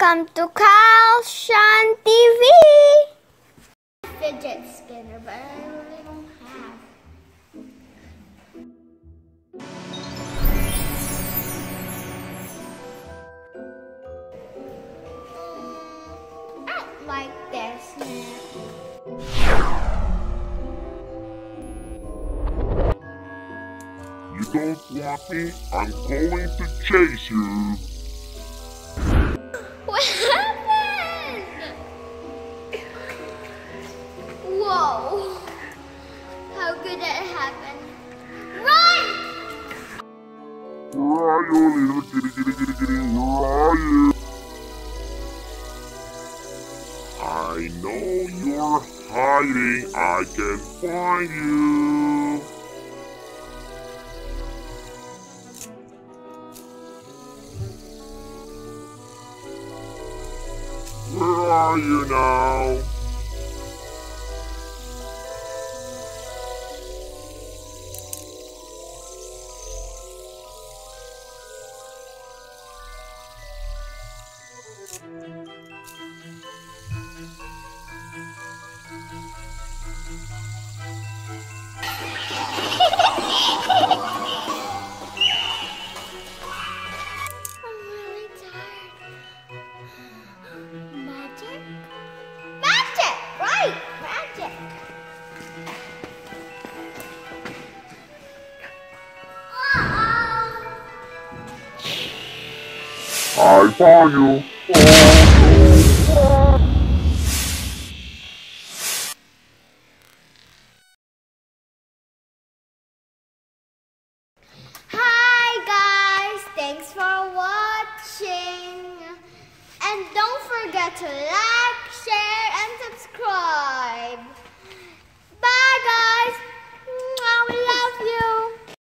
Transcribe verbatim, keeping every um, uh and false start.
Welcome to KyleSeanTV. Fidget spinner, but I really don't have. I don't like this now. You don't want me? I'm going to chase you. What happened? Whoa. How could that happen? Run! Where are you, little kitty, kitty, kitty, kitty? Where are you? I know you're hiding. I can find you. Where are you now? I found you. Oh, no. Hi guys, thanks for watching. And don't forget to like, share,